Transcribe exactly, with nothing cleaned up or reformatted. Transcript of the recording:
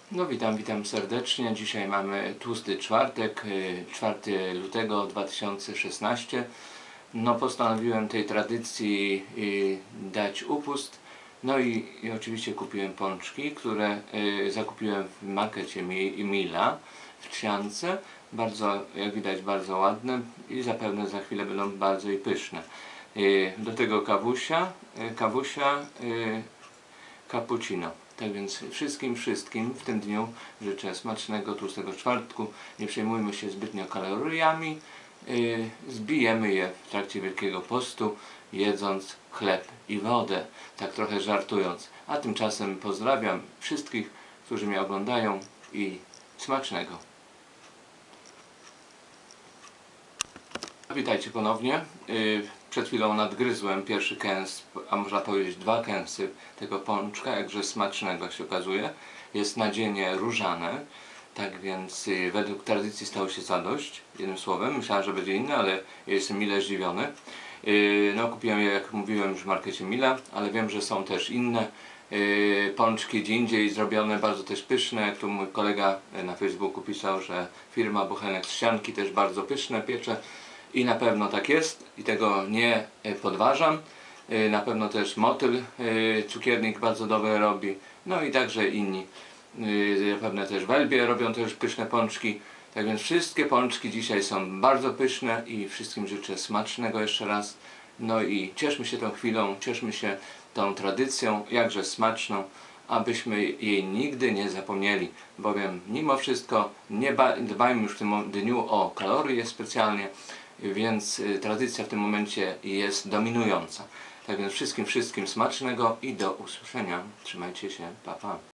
No witam, witam serdecznie. Dzisiaj mamy tłusty czwartek, czwartego lutego dwa tysiące szesnastego. No postanowiłem tej tradycji dać upust. No i, i oczywiście kupiłem pączki, które y, zakupiłem w markecie Mila w Trzciance. Bardzo, jak widać, bardzo ładne i zapewne za chwilę będą bardzo i pyszne. Y, do tego kawusia, y, kawusia y, cappuccino. Tak więc wszystkim, wszystkim w tym dniu życzę smacznego tłustego czwartku. Nie przejmujmy się zbytnio kaloriami. Yy, zbijemy je w trakcie Wielkiego Postu, jedząc chleb i wodę. Tak trochę żartując. A tymczasem pozdrawiam wszystkich, którzy mnie oglądają i smacznego. Witajcie ponownie. Yy, Przed chwilą nadgryzłem pierwszy kęs, a można powiedzieć dwa kęsy tego pączka, jakże smacznego, jak się okazuje. Jest nadzienie różane, tak więc yy, według tradycji stało się zadość, jednym słowem. Myślałem, że będzie inne, ale jestem mile zdziwiony. Yy, no, kupiłem je, jak mówiłem, już w markecie Mila, ale wiem, że są też inne yy, pączki gdzie indziej zrobione, bardzo też pyszne. Jak tu mój kolega na Facebooku pisał, że firma Bochenek z Ścianki też bardzo pyszne piecze. I na pewno tak jest i tego nie podważam. Na pewno też Motyl, cukiernik, bardzo dobre robi. No i także inni. Zapewne też Welbie robią też pyszne pączki. Tak więc wszystkie pączki dzisiaj są bardzo pyszne i wszystkim życzę smacznego jeszcze raz. No i cieszmy się tą chwilą, cieszmy się tą tradycją, jakże smaczną, abyśmy jej nigdy nie zapomnieli. Bowiem mimo wszystko nie dbajmy już w tym dniu o kalorie specjalnie, więc tradycja w tym momencie jest dominująca. Tak więc wszystkim, wszystkim smacznego i do usłyszenia. Trzymajcie się, pa pa.